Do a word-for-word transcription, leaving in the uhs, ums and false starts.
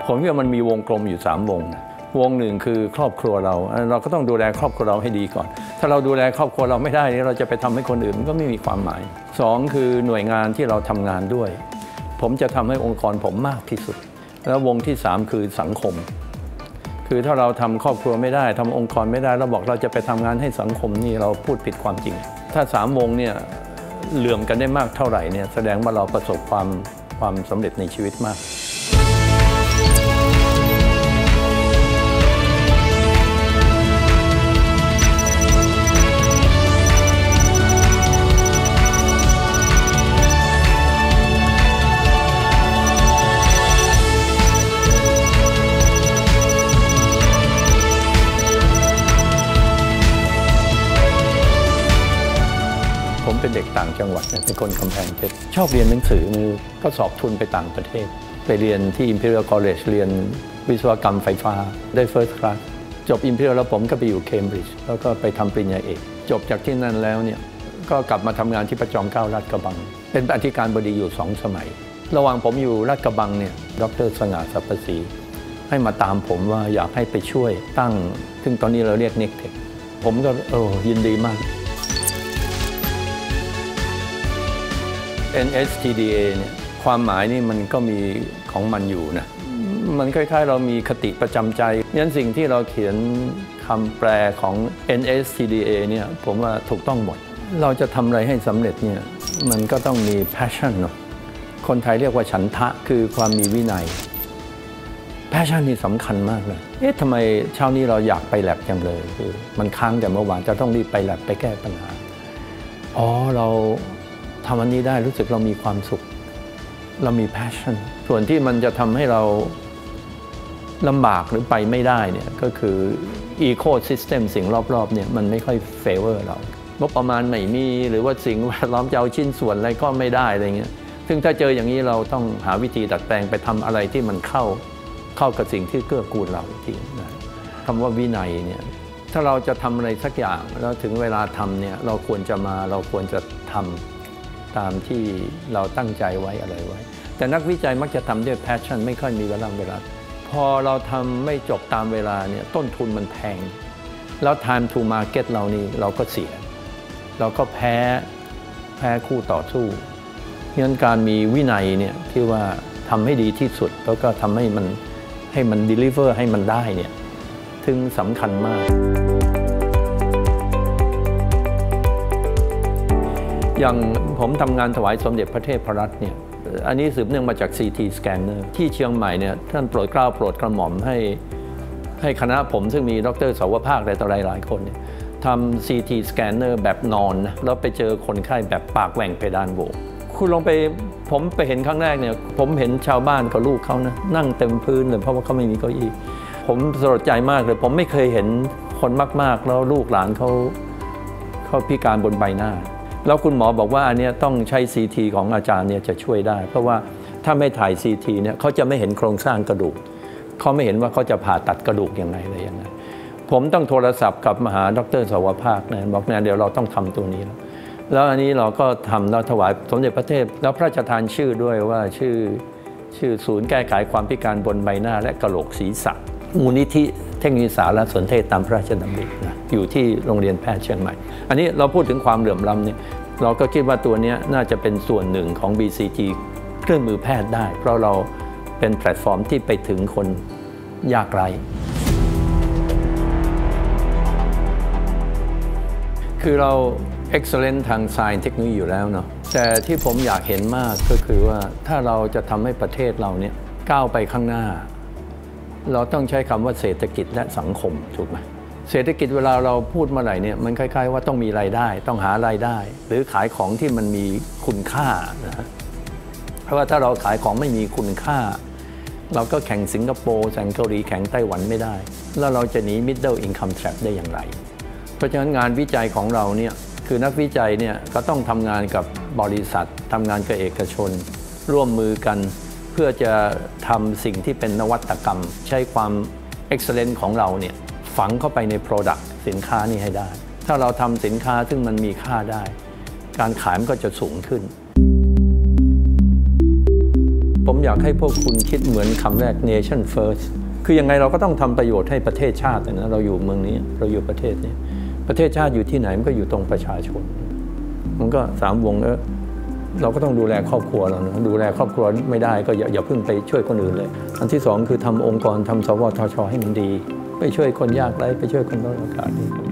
ผมคิดว่ามันมีวงกลมอยู่สามวงนะวงหนึ่งคือครอบครัวเราเราก็ต้องดูแลครอบครัวเราให้ดีก่อนถ้าเราดูแลครอบครัวเราไม่ได้นี่เราจะไปทำให้คนอื่นมันก็ไม่มีความหมายสองคือหน่วยงานที่เราทำงานด้วยผมจะทำให้องค์กรผมมากที่สุดแล้ววงที่สามคือสังคมคือถ้าเราทำครอบครัวไม่ได้ทำองค์กรไม่ได้เราบอกเราจะไปทำงานให้สังคมนี่เราพูดผิดความจริงถ้าสามวงเนี่ยเหลื่อมกันได้มากเท่าไหร่เนี่ยแสดงว่าเราประสบความความสำเร็จในชีวิตมากผมเป็นเด็กต่างจังหวัดเป็นคนกำแพงเพชรชอบเรียนหนังสือมือก็สอบทุนไปต่างประเทศไปเรียนที่ Imperial College เรียนวิศวกรรมไฟฟ้าได้ First Class จบ Imperial แล้วผมก็ไปอยู่เคมบริดจ์แล้วก็ไปทำปริญญาเอกจบจากที่นั่นแล้วเนี่ยก็กลับมาทำงานที่พระจอมเกล้าลาดกระบังเป็นอธิการบดีอยู่สองสมัยระหว่างผมอยู่ลาดกระบังเนี่ยดร.สง่าสรรพศรีให้มาตามผมว่าอยากให้ไปช่วยตั้งซึ่งตอนนี้เราเรียก เน็กเทค ผมก็โอ้ยินดีมาก เอ็น เอส ที ดี เอ เนี่ยความหมายนี่มันก็มีของมันอยู่นะมันคล้ายๆเรามีคติประจำใจงั้นสิ่งที่เราเขียนคำแปลของ เอ็น เอส ที ดี เอ เนี่ยผมว่าถูกต้องหมดเราจะทำอะไรให้สำเร็จเนี่ยมันก็ต้องมี passion เนาะคนไทยเรียกว่าฉันทะคือความมีวินัย passion นี่สำคัญมากเลยเอ๊ะทำไมเช้านี้เราอยากไปแลบจังเลยคือมันค้างแต่เมื่อวานจะต้องรีบไปแลบไปแก้ปัญหาอ๋อเราทำอันนี้ได้รู้สึกเรามีความสุขเรามี passion ส่วนที่มันจะทำให้เราลำบากหรือไปไม่ได้เนี่ยก็คือ ecosystem สิ่งรอบๆเนี่ยมันไม่ค่อย favor เรางบประมาณไม่มีหรือว่าสิ่งแวดล้อมจะเอาชิ้นส่วนอะไรก็ไม่ได้อะไรเงี้ยซึ่งถ้าเจออย่างนี้เราต้องหาวิธีดัดแปลงไปทำอะไรที่มันเข้าเข้ากับสิ่งที่เกื้อกูลเราจริงนะคำว่าวินัยเนี่ยถ้าเราจะทำอะไรสักอย่างแล้วถึงเวลาทำเนี่ยเราควรจะมาเราควรจะทำตามที่เราตั้งใจไว้อะไรไว้แต่นักวิจัยมักจะทำด้วย passion ไม่ค่อยมีเวลาเวลาพอเราทำไม่จบตามเวลาเนี่ยต้นทุนมันแพงแล้ว time to market เรานี่เราก็เสียเราก็แพ้แพ้คู่ต่อสู้งั้นการมีวินัยเนี่ยที่ว่าทำให้ดีที่สุดแล้วก็ทำให้มันให้มัน deliver ให้มันได้เนี่ยถึงสำคัญมากอย่างผมทำงานถวายสมเด็จพระเทพรัตน์เนี่ยอันนี้สืบเนื่องมาจาก ซี ที Scanner ที่เชียงใหม่เนี่ยท่านโปรดเกล้าโปรดกระหม่อมให้ให้คณะผมซึ่งมีดร.สาวภาคหลายต่อหลายหลายคนเนี่ยทำ ซี ที Scanner แบบนอนนะแล้วไปเจอคนไข้แบบปากแหว่งเพดานโหวคุณลองไปผมไปเห็นครั้งแรกเนี่ยผมเห็นชาวบ้านกับลูกเขานะนั่งเต็มพื้นเลยเพราะว่าเขาไม่มีเก้าอี้ผมสลดใจมากเลยผมไม่เคยเห็นคนมากๆแล้วลูกหลานเขาเขาพิการบนใบหน้าแล้วคุณหมอบอกว่าอันนี้ต้องใช้ ซี ที ของอาจารย์เนี่ยจะช่วยได้เพราะว่าถ้าไม่ถ่าย ซี ที เนี่ยเขาจะไม่เห็นโครงสร้างกระดูกเขาไม่เห็นว่าเขาจะผ่าตัดกระดูกยังไงอะไรยังไงผมต้องโทรศัพท์กับมหาดร.สาวภาคนะบอกเนี่ยเดี๋ยวเราต้องทำตัวนี้แล้วแล้วอันนี้เราก็ทำแล้วถวายสมเด็จพระเทพแล้วพระราชทานชื่อด้วยว่าชื่อชื่อศูนย์แก้ไขความพิการบนใบหน้าและกะโหลกศีรษะมูลนิธิเทคโนโลยีสารสนเทศตามพระราชดำรินะอยู่ที่โรงเรียนแพทย์เชียงใหม่อันนี้เราพูดถึงความเหลื่อมล้ำเนี่ยเราก็คิดว่าตัวนี้น่าจะเป็นส่วนหนึ่งของ บี ซี จี เครื่องมือแพทย์ได้เพราะเราเป็นแพลตฟอร์มที่ไปถึงคนยากไร้คือเรา excellent ทาง Science เทคโนโลยีอยู่แล้วเนาะแต่ที่ผมอยากเห็นมากก็คือว่าถ้าเราจะทำให้ประเทศเราเนี่ยก้าวไปข้างหน้าเราต้องใช้คำว่าเศรษฐกิจและสังคมถูกไหมเศรษฐกิจเวลาเราพูดเมื่อไหร่เนี่ยมันคล้ายๆว่าต้องมีรายได้ต้องหารายได้หรือขายของที่มันมีคุณค่านะเพราะว่าถ้าเราขายของไม่มีคุณค่าเราก็แข่งสิงคโปร์แข่งเกาหลีแข่งไต้หวันไม่ได้แล้วเราจะหนี middle income trap ได้อย่างไรเพราะฉะนั้นงานวิจัยของเราเนี่ยคือนักวิจัยเนี่ยก็ต้องทำงานกับบริษัททำงานกับเอกชนร่วมมือกันเพื่อจะทำสิ่งที่เป็นนวัตกรรมใช้ความ excellent ของเราเนี่ยฝังเข้าไปใน product สินค้านี้ให้ได้ถ้าเราทำสินค้าซึ่งมันมีค่าได้การขายมันก็จะสูงขึ้นผมอยากให้พวกคุณคิดเหมือนคำแรก nation first คือยังไงเราก็ต้องทำประโยชน์ให้ประเทศชาตินะเราอยู่เมืองนี้เราอยู่ประเทศนี้ประเทศชาติอยู่ที่ไหนมันก็อยู่ตรงประชาชนมันก็สามวงเออเราก็ต้องดูแลครอบครัวเรานะดูแลครอบครัวไม่ได้ก็อย่าอย่าเพิ่งไปช่วยคนอื่นเลยอันที่สองคือทำองค์กรทำสวทช.ให้มันดีไปช่วยคนยากไร้ไปช่วยคนด้อยโอกาส